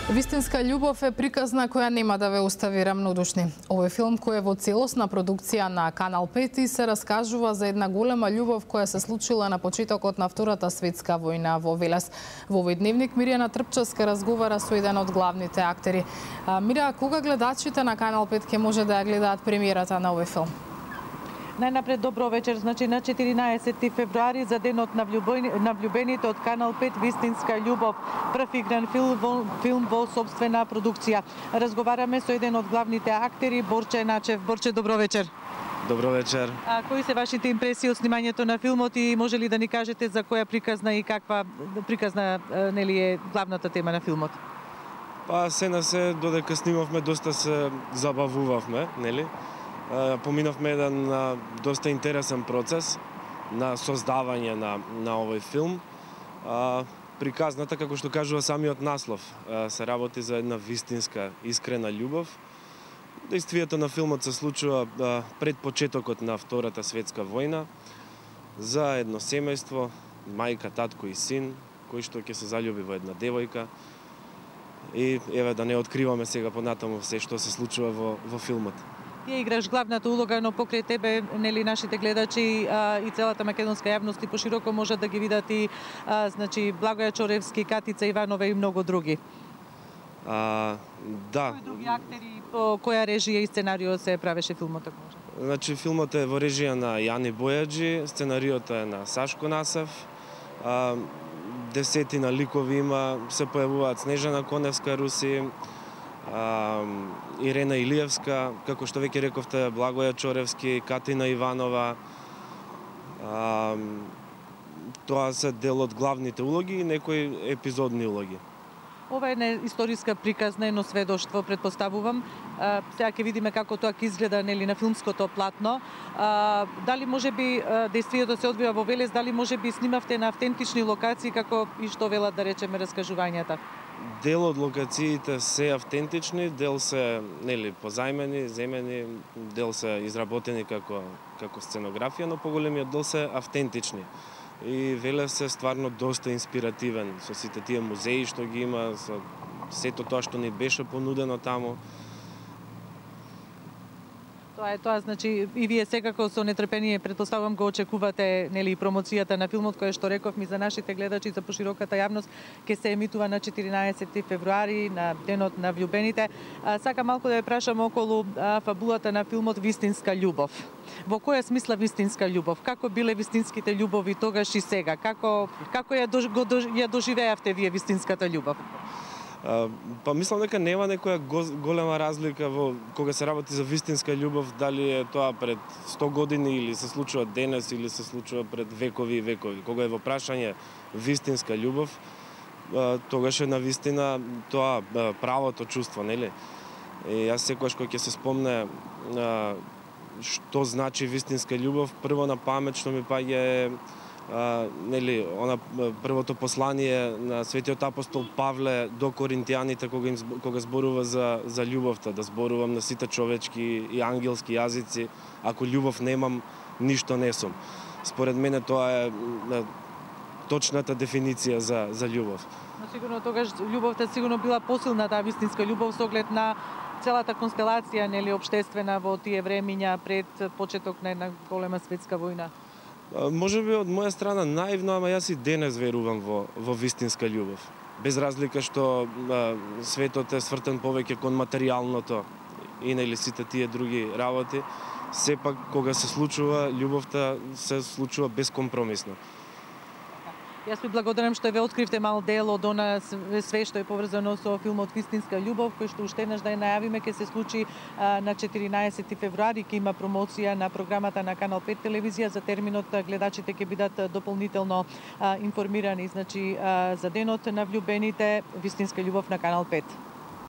Вистинска љубов е приказна која нема да ве остави рамнодушни. Овој филм кој е во целосна продукција на Канал 5 и се раскажува за една голема љубов која се случила на почетокот на Втората светска војна во Велес. Во овој дневник Мирјана Трпчевска разговара со еден од главните актери. Мира, кога гледачите на Канал 5 ќе може да ја гледаат премиерата на овој филм? Најнапред добро вечер, значи на 14 февруари за денот на влюбените од Канал 5 Вистинска љубов, прв игран филм во собствена продукција. Разговараме со еден од главните актери, Борче Начев. Борче, добро вечер. Добро вечер. Кои се вашите импресии од снимањето на филмот и може ли да ни кажете за која приказна и каква приказна нели е главната тема на филмот? Па се додека снимавме доста се забавувавме, нели? Поминавме еден доста интересен процес на создавање на овој филм. Приказната, како што кажува самиот наслов, се работи за една вистинска, искрена љубов. Действието на филмот се случува пред почетокот на Втората светска војна за едно семејство, мајка, татко и син, кој што ќе се заљуби во една девојка. И еве да не откриваме сега понатаму се што се случува во филмот. Ти играш главната улога, но покрај тебе, нели, нашите гледачи и целата македонска јавност и пошироко може да ги видат и значи Благоја Чоревски, Катица Иванова и многу други. Да. Кои други актери, по која режија и сценарио се правеше филмот, ако може? Значи филмот е во режија на Јани Бојаджи, сценариото е на Сашко Насев. Десетина ликови има, се појавуваат Снежана Коневска Руси, Ирена Илиевска, како што веќе рековте, Благоја Чоревски, Катина Иванова. Тоа се дел од главните улоги и некои епизодни улоги. Ова е една историска приказна, едно сведоштво, предпоставувам. Сега ќе видиме како тоа ќе изгледа, нели, на филмското платно. Дали можеби действието се одвива во Велес, дали можеби снимавте на автентични локации, како и што велат, да речеме, раскажувањата? Дел од локациите се автентични, дел се, нели, позајмени, земени, дел се изработени како сценографија, но поголемиот дел се автентични. И Велес е стварно доста инспиративен со сите тие музеи што ги има, со сето тоа што ни беше понудено таму. Тоа, значи, и вие секако со нетрпение, предпоставувам, го очекувате, нели, промоцијата на филмот, која што рековме за нашите гледачи, за пошироката јавност, ќе се емитува на 14 февруари, на денот на влюбените. Сакам малку да ја прашам околу фабулата на филмот Вистинска љубов. Во која смисла вистинска љубов? Како биле вистинските љубови тогаш и сега? Како ја доживеавте вие вистинската љубов? Па мислам дека нема некоја голема разлика во кога се работи за вистинска љубов, дали е тоа пред 100 години или се случува денес или се случува пред векови и векови. Кога е во прашање вистинска љубов, тогаш е навистина тоа правото чувство, нели? И јас секогаш кога ќе се спомне што значи вистинска љубов, прво на памет што ми паѓа е нели, првото послание на светиот апостол Павле до коринтијаните кога зборува за љубовта, да зборувам на сите човечки и ангелски јазици, ако љубов немам, ништо не сум. Според мене тоа е точната дефиниција за љубов. Но сигурно тогаш љубовта сигурно била посилна, таа вистинска љубов со оглед на целата констелација, нели, општествена во тие времиња пред почеток на една голема светска војна. Може би од моја страна наивно, ама јас и денес верувам во вистинска љубов. Без разлика што светот е свртен повеќе кон материјалното и нели сите тие други работи, сепак кога се случува љубовта се случува бескомпромисно. Јас ви благодарам што ве откривте мал дел од она све што е поврзано со филмот Вистинска љубов, кој што уште еднаш да ја најавиме ќе се случи на 14 февруари, ќе има промоција на програмата на Канал 5 телевизија. За терминот гледачите ќе бидат дополнително информирани, значи за денот на влюбените Вистинска љубов на Канал 5.